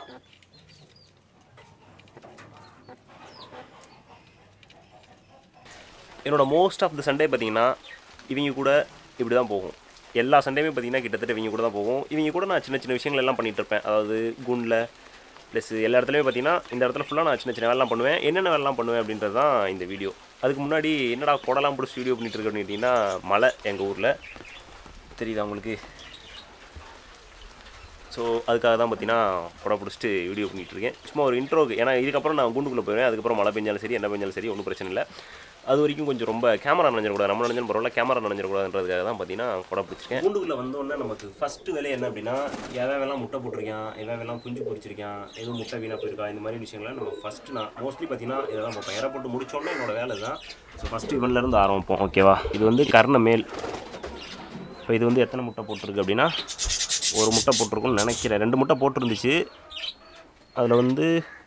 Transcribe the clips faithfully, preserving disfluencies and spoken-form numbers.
என்னோட most of the Sunday பார்த்தீங்கன்னா இவங்க கூட இப்படி தான் போகும். எல்லா சண்டேயுமே பார்த்தீங்கன்னா கிட்டத்தட்ட இவங்க கூட தான் போகும். இவங்க கூட நான் சின்ன சின்ன விஷயங்கள் எல்லாம் பண்ணிகிட்டு இருப்பேன். அதாவது குண்டில் ப்ளஸ் எல்லா இடத்துலையுமே பார்த்தீங்கன்னா இந்த இடத்துல ஃபுல்லாக நான் சின்ன சின்ன வேலைலாம் பண்ணுவேன். என்னென்ன வேலைலாம் பண்ணுவேன் அப்படின்றது தான் இந்த வீடியோ. அதுக்கு முன்னாடி என்னடா கொடலாம் பிடிச்சி வீடியோ பண்ணிகிட்டு இருக்கேன் அப்படின்னு கேட்டிங்கன்னா, மழை எங்கள் ஊரில் தெரியுதா உங்களுக்கு? ஸோ அதுக்காக தான் பார்த்தீங்கன்னா கொடை பிடிச்சிட்டு வீடியோ பண்ணிகிட்ருக்கேன். சும்மா ஒரு இன்ட்ரோக்கு. ஏன்னா இதுக்கப்புறம் நான் குண்டுக்குள்ளே போயிடுவேன். அதுக்கப்புறம் மழை பெஞ்சாலும் சரி, என்ன பெஞ்சாலும் சரி, ஒன்றும் பிரச்சனை இல்லை. அது வரைக்கும் கொஞ்சம் ரொம்ப கேமரா நினைஞ்சிடக்கூடாது. நம்ம நினைஞ்சாலும் பரவாயில்ல, கேமரா நினைஞ்சிடக்கூடாதுன்றதுக்காக தான் பார்த்தீங்கன்னா கொடை பிடிச்சிருக்கேன். கூண்டுக்குள்ளே வந்தோடனே நமக்கு ஃபஸ்ட்டு வேலை என்ன அப்படின்னா, எல்லாம் முட்டை போட்டிருக்கான், எல்லாம் குஞ்சு பொறிச்சிருக்கான், எதுவும் முட்டை வீணாக போயிருக்கா, இந்த மாதிரி விஷயங்கள்லாம் நம்ம ஃபஸ்ட்டு நான் மோஸ்ட்லி பார்த்தீங்கன்னா இதெல்லாம் பார்ப்பேன். இறை போட்டு முடிச்சோடனே என்னோட வேலை தான். ஸோ ஃபஸ்ட்டு இவன்லேருந்து ஆரம்பிப்போம். ஓகேவா? இது வந்து கர்ண மேல். இப்போ இது வந்து எத்தனை முட்டை போட்டிருக்கு அப்படின்னா, ஒரு முட்டை போட்டிருக்குன்னு நினைக்கிறேன். ரெண்டு முட்டை போட்டிருந்துச்சு. அதில் வந்து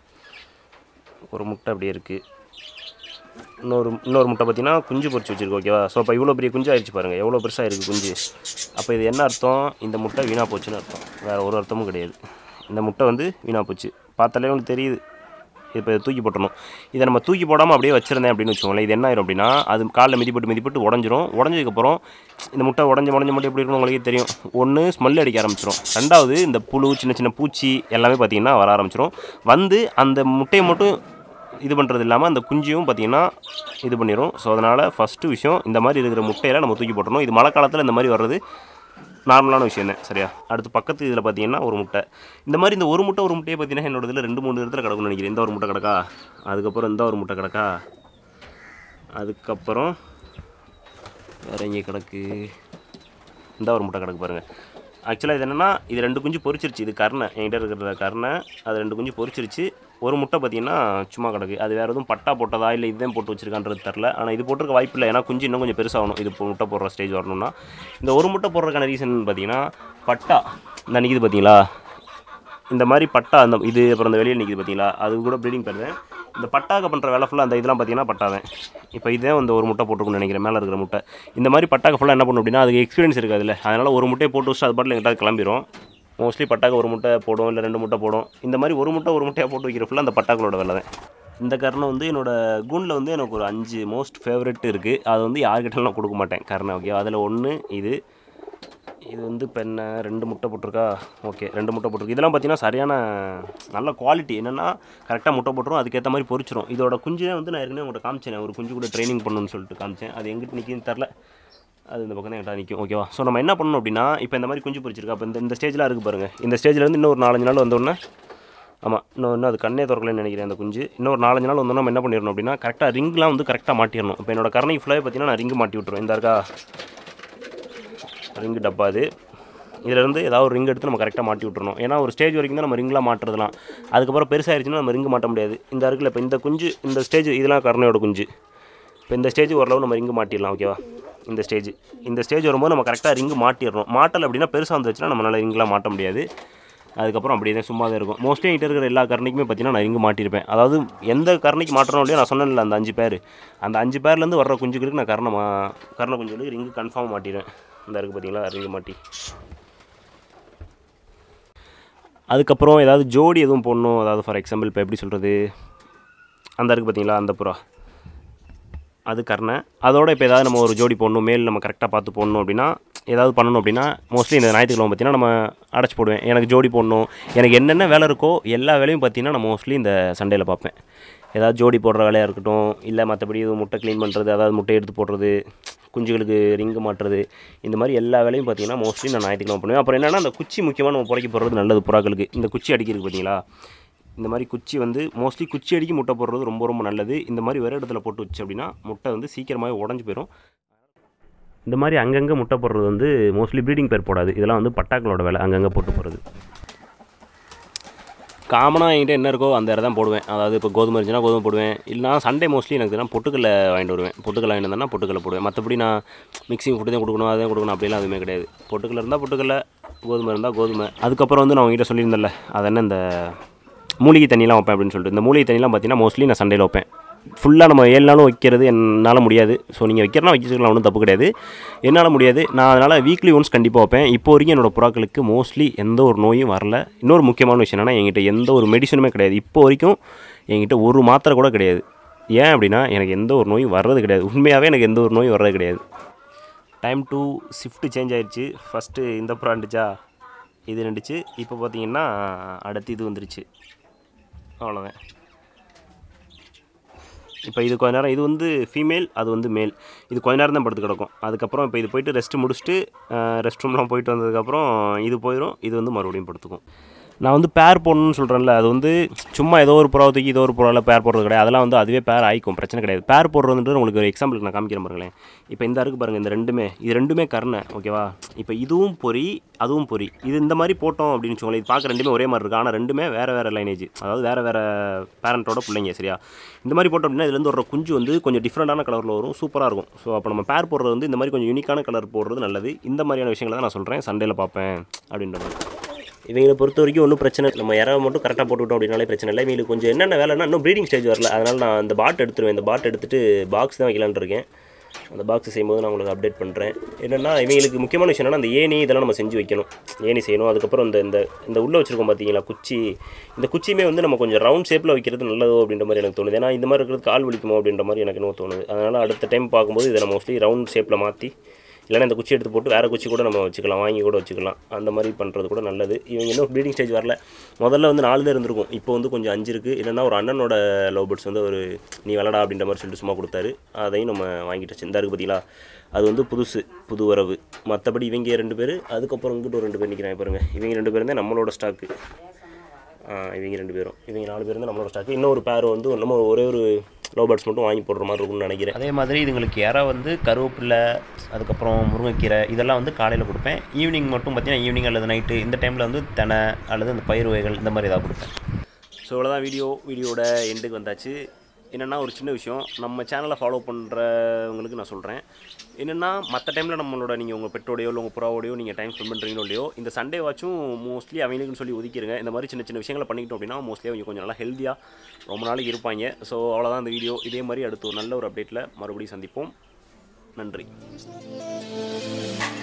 ஒரு முட்டை அப்படியே இருக்குது. இன்னொரு இன்னொரு முட்டை பார்த்தீங்கன்னா குஞ்சு பொறிச்சு வச்சுருக்கு. ஓகேவா? ஸோ இப்போ இவ்வளோ பெரிய குஞ்சு ஆயிடுச்சு பாருங்கள், எவ்வளோ பெருசாக இருக்குது குஞ்சு. அப்போ இது என்ன அர்த்தம்? இந்த முட்டை வீணாக போச்சுன்னு அர்த்தம். வேறு ஒரு அர்த்தமும் கிடையாது. இந்த முட்டை வந்து வீணாக போச்சு. பார்த்தாலே உங்களுக்கு தெரியுது. இப்போ தூக்கி போட்டணும். இதை நம்ம தூக்கி போடாமல் அப்படியே வச்சுருந்தேன் அப்படின்னு வச்சுக்கோங்களேன், இது என்ன ஆயிரும் அப்படின்னா, அது காலில் மிதிப்பட்டு மிதிப்பட்டு உடஞ்சிரும். உடஞ்சதுக்கப்புறம் இந்த முட்டை உடஞ்சி உடஞ்ச மட்டும் எப்படி இருக்கணும் உங்களுக்கே தெரியும். ஒன்று ஸ்மெல் அடிக்க ஆரம்பிச்சிடும். ரெண்டாவது இந்த புழு, சின்ன சின்ன பூச்சி எல்லாமே பார்த்திங்கன்னா வர ஆரம்பிச்சிடும். வந்து அந்த முட்டையை மட்டும் இது பண்ணுறது இல்லாமல் அந்த குஞ்சியும் பார்த்திங்கன்னா இது பண்ணிடும். ஸோ அதனால் ஃபஸ்ட்டு விஷயம், இந்த மாதிரி இருக்கிற முட்டையெல்லாம் நம்ம தூக்கி போட்டணும். இது மழை காலத்தில் இந்த மாதிரி வர்றது நார்மலான விஷயம் தான். சரியா? அடுத்து பக்கத்து இதில் பார்த்தீங்கன்னா ஒரு முட்டை. இந்த மாதிரி இந்த ஒரு முட்டை ஒரு முட்டையை பார்த்தீங்கன்னா என்னோட இதில் ரெண்டு மூணு இடத்துல கிடக்குன்னு நினைக்கிறேன். இந்த ஒரு முட்டை கிடக்கா, அதுக்கப்புறம் இந்த ஒரு முட்டை கிடக்கா, அதுக்கப்புறம் வேறு எங்கே கிடக்கு, இந்த ஒரு முட்டை கிடக்கு பாருங்கள். ஆக்சுவலாக இது என்னென்னா, இது ரெண்டு குஞ்சு பொறிச்சிருச்சு. இது கர்ணை, என்கிட்ட இருக்கிற கர்ணை. அது ரெண்டு குஞ்சு பொறிச்சிருச்சு. ஒரு முட்டை பார்த்திங்கன்னா சும்மா கிடக்கு. அது வேறு எதுவும் பட்டா போட்டதா இல்லை இதுதான் போட்டு வச்சுருக்கான்றது தெரில. ஆனால் இது போட்டிருக்க வாய்ப்பு இல்லை. ஏன்னா குஞ்சு இன்னும் கொஞ்சம் பெருசாகணும். இது முட்டை போடுற ஸ்டேஜ் வரணும்னா. இந்த ஒரு முட்டை போடுறதுக்கான ரீசன் பார்த்திங்கன்னா, பட்டா இந்த நிற்கிது பார்த்தீங்களா, இந்த மாதிரி பட்டா அந்த இது அப்புறம் அந்த வெளியில் நிற்கிது பார்த்தீங்களா, அது கூட ப்ரீடிங் பண்ணுறேன். இந்த பட்டாக்க பண்ணுற வேலை ஃபுல்லாக அந்த இதெல்லாம் பார்த்திங்கன்னா பட்டாதான். இப்போ இதே வந்து ஒரு முட்டை போட்டுருக்குன்னு நினைக்கிறேன், மேலே இருக்கிற முட்டை. இந்த மாதிரி பட்டாக்க ஃபுல்லாக என்ன பண்ணும் அப்படின்னா, அதுக்கு எக்ஸ்பீரியன்ஸ் இருக்காது இல்லை. அதனால் ஒரு முட்டையை போட்டு வச்சு அது பாட்டில் எங்கிட்ட கிளம்பிடும். மோஸ்ட்லி பட்டாக்க ஒரு முட்டை போடும், இல்லை ரெண்டு முட்டை போடும். இந்த மாதிரி ஒரு முட்டை ஒரு முட்டையாக போட்டு வைக்கிற ஃபுல்லாக அந்த பட்டாக்களோட வேலை தான். இந்த கர்ணை வந்து என்னோடய கூண்டில் வந்து எனக்கு ஒரு அஞ்சு மோஸ்ட் ஃபேவரெட் இருக்குது. அது வந்து யார்கிட்டாலும் நான் கொடுக்க மாட்டேன் கர்ணை. ஓகே, அதில் ஒன்று இது இது வந்து இப்போ என்ன ரெண்டு முட்டை போட்டிருக்கா. ஓகே, ரெண்டு முட்டை போட்டிருக்கு. இதெல்லாம் பார்த்தீங்கன்னா சரியான நல்ல குவாலிட்டி. என்னென்னா கரெக்டாக முட்டை போட்டுரும், அதுக்கேற்ற மாதிரி பொறிச்சிடும். இதோட குஞ்சே வந்து நான் ஏற்கனவே உங்கள்கிட்ட காமிச்சேன். ஒரு குஞ்சு கூட ட்ரைனிங் பண்ணணும்னு சொல்லிட்டு காமிச்சேன். அது எங்கிட்ட நிற்கின்னு தெரில, அது இந்த பக்கம் தான் என்கிட்ட நிற்கும். ஓகேவா? ஸோ நம்ம என்ன பண்ணணும் அப்படின்னா, இப்போ இந்த மாதிரி குஞ்சு பொறிச்சிருக்கா. அப்போ இந்த இந்த ஸ்டேஜில் இருக்குது பாருங்கள். இந்த ஸ்டேஜில் வந்து இன்னும் ஒரு நாலஞ்சு நாள் வந்தோடனே, ஆமாம் இன்னும் இன்னும் அது கண்ணே திறக்கலன்னு நினைக்கிறேன் அந்த குஞ்சு. இன்னும் ஒரு நாலஞ்சு நாள் வந்தோன்னா நம்ம என்ன பண்ணிடணும் அப்படின்னா, கரெக்டாக ரிங்லாம் வந்து கரெக்டாக மாட்டிடணும். இப்போ என்னோட கர்ணை ஃபுல்லாகவே பார்த்தீங்கன்னா நான் ரிங்கு மாட்டி விட்டுருவேன். இந்த இருக்கா ரிங்கு டப்பா, அது இதிலேருந்து ஏதாவது ஒரு ரிங் எடுத்து நம்ம கரெக்டாக மாட்டி விட்டுறணும். ஏன்னா ஒரு ஸ்டேஜ் வரைக்கும் தான் நம்ம ரிங்லாம் மாட்டுறதுலாம். அதுக்கப்புறம் பெருசாகிடுச்சுன்னா நம்ம ரிங்கு மாட்ட முடியாது. இந்த இருக்குல்ல, இப்போ இந்த குஞ்சு இந்த ஸ்டேஜ் இதெல்லாம் கர்ணையோட குஞ்சு. இப்போ இந்த ஸ்டேஜ் ஓரளவு நம்ம ரிங்கு மாட்டிடலாம். ஓகேவா? இந்த ஸ்டேஜ் இந்த ஸ்டேஜ் வரும்போது நம்ம கரெக்டாக ரிங்கு மாட்டிடணும். மாட்டலை அப்படின்னா பெருசாக வந்துச்சுன்னா நம்மளால் ரிங்கெலாம் மாட்ட முடியாது. அதுக்கப்புறம் அப்படியே தான் சும்மா தான் இருக்கும். மோஸ்ட்லி என்கிட்ட இருக்கிற எல்லா கர்ணைக்குமே பார்த்தீங்கன்னா நான் ரிங்கு மாட்டியிருப்பேன். அதாவது எந்த கர்ணைக்கு மாட்டணும் இல்லையா, நான் சொன்னேன்ல அந்த அஞ்சு பேர், அந்த அஞ்சு பேர்லேருந்து வர்ற குஞ்சுகளுக்கு நான் கர்ணை மா கர்ணை குஞ்சுகளுக்கு ரிங்கு கன்ஃபார்ம் மாட்டிடுவேன். இந்த இருக்குது பார்த்தீங்களா ரிங்கு மாட்டி. அதுக்கப்புறம் ஏதாவது ஜோடி எதுவும் போடணும். அதாவது ஃபார் எக்ஸாம்பிள் இப்போ எப்படி சொல்கிறது, அந்த இருக்குது பார்த்தீங்களா அந்த புறா, அது கர்ணை. அதோட இப்போ ஏதாவது நம்ம ஒரு ஜோடி போடணும், மேல் நம்ம கரெக்டாக பார்த்து போடணும் அப்படின்னா, ஏதாவது பண்ணணும் அப்படின்னா மோஸ்ட்லி இந்த ஞாயிற்றுக்கிழமை பார்த்தீங்கன்னா நம்ம அடைச்சி போடுவேன். எனக்கு ஜோடி போடணும், எனக்கு என்னென்ன வேலை இருக்கோ எல்லா வேலையும் பார்த்தீங்கன்னா நான் மோஸ்ட்லி இந்த சண்டேயில் பார்ப்பேன். ஏதாவது ஜோடி போடுற வேலையாக இருக்கட்டும், இல்லை மற்றபடி எதுவும் முட்டை க்ளீன் பண்ணுறது, அதாவது முட்டை எடுத்து போடுறது, குஞ்சுகளுக்கு ரிங்கு மாட்டுறது, இந்த மாதிரி எல்லா வேலையும் பார்த்தீங்கன்னா மோஸ்ட்லி நான் ஞாயிற்றுக்கிழமை பண்ணுவேன். அப்புறம் என்னென்னா அந்த குச்சி முக்கியமாக நம்ம புறக்கி போடுறது நல்லது புறாக்களுக்கு. இந்த குச்சி அடிக்கிறது பார்த்தீங்களா, இந்த மாதிரி குச்சி வந்து மோஸ்ட்லி குச்சி அடிக்கி முட்டை போடுறது ரொம்ப ரொம்ப நல்லது. இந்த மாதிரி வேறு இடத்துல போட்டு வச்சு அப்படின்னா முட்டை வந்து சீக்கிரமாகவே உடஞ்சி போயிடும். இந்த மாதிரி அங்கங்கே முட்டை போடுறது வந்து மோஸ்ட்லி ப்ரீடிங் பேர் போடாது. இதெல்லாம் வந்து பட்டாக்களோட வேலை, அங்கங்கே போட்டு போடுறது. காமனாக என்கிட்ட என்ன இருக்கோ அந்த இடம் தான் போடுவேன். அதாவது இப்போ கோதுமை இருந்துச்சுன்னா கோதுமை போடுவேன். இல்லைனா சண்டே மோஸ்ட்லி எனக்கு தான் பொட்டுக்கல்லை வாங்கிட்டு வருவேன். பொட்டுக்கல்லை வாங்கிட்டு வந்தேன்னா பொட்டுக்கல்லை போடுவேன். மற்றபடி நான் மிக்சிங் ஃபுட்டு தான் கொடுக்கணும், அதான் கொடுக்கணும் அப்படிலாம் எதுவுமே கிடையாது. பொட்டுக்கல்லை இருந்தால் பொட்டுக்கல்லை, கோதுமை இருந்தால் கோதுமை. அதுக்கப்புறம் வந்து நான் உங்ககிட்ட சொல்லியிருந்தேன்ல, அது என்ன இந்த மூலிகை தண்ணியெலாம் வைப்பேன் அப்படின்னு சொல்லிட்டு. இந்த மூலிகை தண்ணியெலாம் பார்த்தீங்கன்னா மோஸ்ட்லி நான் சண்டேயில் வைப்பேன். ஃபுல்லாக நம்ம ஏழு நாளும் வைக்கிறது என்னால் முடியாது. ஸோ நீங்கள் வைக்கிறனா வச்சுக்கலாம், ஒன்றும் தப்பு கிடையாது. என்னால் முடியாது. நான் அதனால் வீக்லி ஒன்ஸ் கண்டிப்பாக வைப்பேன். இப்போ வரைக்கும் என்னோடய புறாக்களுக்கு மோஸ்ட்லி எந்த ஒரு நோயும் வரல. இன்னொரு முக்கியமான விஷயம் என்னென்னா, என்கிட்ட எந்த ஒரு மெடிசனுமே கிடையாது. இப்போ வரைக்கும் என்கிட்ட ஒரு மாத்திரை கூட கிடையாது. ஏன் அப்படின்னா எனக்கு எந்த ஒரு நோயும் வர்றது கிடையாது. உண்மையாகவே எனக்கு எந்த ஒரு நோயும் வர்றது கிடையாது. டைம் டூ ஷிஃப்ட்டு சேஞ்ச் ஆகிடுச்சு. ஃபஸ்ட்டு இந்த புறா இருந்துச்சா, இது இருந்துச்சு. இப்போ பார்த்தீங்கன்னா அடுத்து இது வந்துருச்சு. அவ்வளோதான். இப்போ இது கொஞ்ச நேரம், இது வந்து ஃபீமேல், அது வந்து மேல். இது கொஞ்ச நேரம் தான் படுத்து கிடக்கும். அதுக்கப்புறம் இப்போ இது போய்ட்டு ரெஸ்ட்டு முடிச்சுட்டு ரெஸ்ட் ரூம்லாம் போயிட்டு வந்ததுக்கப்புறம் இது போயிடும். இது வந்து மறுபடியும் படுத்துக்கும். நான் வந்து பேர் போடணும்னு சொல்கிறேன்ல, அது வந்து சும்மா ஏதோ ஒரு புறாவை தூக்கி ஏதோ ஒரு புறாவில் பேர் போடுறது கிடையாது. அதெல்லாம் வந்து அதுவே பேர் ஆயிக்கும், பிரச்சனை கிடையாது. பேர் போடுறதுன்றது உங்களுக்கு ஒரு எக்ஸாம்பிளுக்கு நான் காமிக்கிறேன் பாருங்களேன். இப்போ இந்த இருக்குது பாருங்கள், இந்த ரெண்டுமே இது ரெண்டுமே கர்ணை, ஓகேவா? இப்போ இதுவும் பொறி, அதுவும் பொறி. இது இந்த மாதிரி போட்டோம் அப்படின்னு வச்சுக்கோங்களேன், இது பார்க்க ரெண்டுமே ஒரே மாதிரி இருக்குது. ஆனால் ரெண்டுமே வேறு வேறு லைனேஜ், அதாவது வேறு வேறு பேரண்ட்டோட பிள்ளைங்க, சரியா? இந்த மாதிரி போட்டோம் அப்படின்னா இதுலேருந்து ஒரு குஞ்சு வந்து கொஞ்சம் டிஃப்ரெண்டான கலரில் வரும், சூப்பராக இருக்கும். ஸோ அப்போ நம்ம பேர் போடுறது வந்து இந்த மாதிரி கொஞ்சம் யூனிக்கான கலர் போடுறது நல்லது. இந்த மாதிரியான விஷயங்களை தான் நான் சொல்கிறேன், சண்டேல பார்ப்பேன் அப்படின்ற மாதிரி. இவங்களை பொறுத்த வரைக்கும் ஒன்றும் பிரச்சனை, நம்ம இறவை மட்டும் கரெக்டாக போட்டுவிட்டோம் அப்படின்னாலே பிரச்சனை இல்லை. இவங்களுக்கு கொஞ்சம் என்னென்ன வேலைன்னா, இன்னும் ப்ரீடிங் ஸ்டேஜ் வரல. அதனால் நான் இந்த பாட் எடுத்துருவேன். இந்த பாட் எடுத்துகிட்டு பாக்ஸ் தான் வைக்கலான்னு இருக்கேன். அந்த பாக்ஸ் செய்யும்போது நான் உங்களுக்கு அப்டேட் பண்ணுறேன். என்னென்னா இவங்களுக்கு முக்கியமான விஷயம் என்னென்னா, அந்த ஏணி இதெல்லாம் நம்ம செஞ்சு வைக்கணும். ஏணி செய்யணும். அதுக்கப்புறம் இந்த இந்த இந்த உள்ளே வச்சுருக்கோம் பார்த்தீங்களா குச்சி, இந்த குச்சியுமே வந்து நம்ம கொஞ்சம் ரவுண்ட் ஷேப்பில் வைக்கிறது நல்லதோ அப்படின்ற மாதிரி எனக்கு தோணுது. ஏன்னா இந்த மாதிரி இருக்கிறது கால் வலிக்குமோ அப்படின்ற மாதிரி எனக்கு இன்னும் தோணுது. அதனால் அடுத்த டைம் பார்க்கும்போது இதை நம்ம மோஸ்ட்லி ரவுண்ட் ஷேப்பில் மாற்றி, இல்லைனா இந்த குச்சி எடுத்து போட்டு வேறு குச்சி கூட நம்ம வச்சுக்கலாம், வாங்கி கூட வச்சுக்கலாம். அந்த மாதிரி பண்ணுறது கூட நல்லது. இவங்க இன்னும் ப்ரீடிங் ஸ்டேஜ் வரல. முதல்ல வந்து நாலு தான் இருந்திருக்கும், இப்போ வந்து கொஞ்சம் அஞ்சு இருக்குது. இல்லைனா ஒரு அண்ணனோட லவ் பேர்ட்ஸ் வந்து ஒரு நீ விளாடா அப்படின்ற மாதிரி சொல்லிட்டு சும்மா கொடுத்தாரு. அதையும் நம்ம வாங்கிட்டு வச்சு இந்த இருக்குது பார்த்தீங்களா, அது வந்து புதுசு, புது வரவு. மற்றபடி இவங்க ரெண்டு பேர், அதுக்கப்புறம் இங்கிட்ட ஒரு ரெண்டு பேர் நிற்கிறாங்க பாருங்கள். இவங்க ரெண்டு பேரும் தான் நம்மளோட ஸ்டாக்கு. இவங்க ரெண்டு பேரும், இவங்க நாலு பேர் தான் நம்மளோட ஸ்டாக்கு. இன்னொரு பேர் வந்து நம்ம ஒரே ஒரு லவ் பேர்ட்ஸ் மட்டும் வாங்கி போடுற மாதிரி இருக்கும்னு நினைக்கிறேன். அதே மாதிரி இதுங்களுக்கு இறை வந்து கருவேப்பிலை, அதுக்கப்புறம் முருங்கைக்கீரை இதெல்லாம் வந்து காலையில் கொடுப்பேன். ஈவினிங் மட்டும் பார்த்தீங்கன்னா ஈவினிங் அல்லது நைட்டு இந்த டைமில் வந்து தெனை அல்லது அந்த பயிர் வகைகள் இந்த மாதிரி ஏதாவது கொடுப்பேன். ஸோ இவ்வளோதான் வீடியோ. வீடியோட எண்டுக்கு வந்தாச்சு. என்னென்னா ஒரு சின்ன விஷயம், நம்ம சேனலை ஃபாலோ பண்ணுறவங்களுக்கு நான் சொல்கிறேன். என்னென்னா மற்ற டைமில் நம்மளோட நீங்கள் உங்கள் பெட்டோடையோ இல்லை உங்கள் புறாவோடையோ நீங்கள் டைம் ஸ்பெண்ட் பண்ணுறீங்களோ இல்லையோ, இந்த சண்டே வாட்சும் மோஸ்ட்லி அவங்களுக்குன்னு சொல்லி ஒதுக்கிடுங்க. இந்த மாதிரி சின்ன சின்ன விஷயங்களை பண்ணிக்கிட்டோம் அப்படின்னா மோஸ்ட்லி அவங்க கொஞ்சம் நல்லா ஹெல்த்தியாக ரொம்ப நாளைக்கு இருப்பாங்க. ஸோ அவ்வளோதான் இந்த வீடியோ. இதே மாதிரி அடுத்து ஒரு நல்ல ஒரு அப்டேட்டில் மறுபடியும் சந்திப்போம். நன்றி.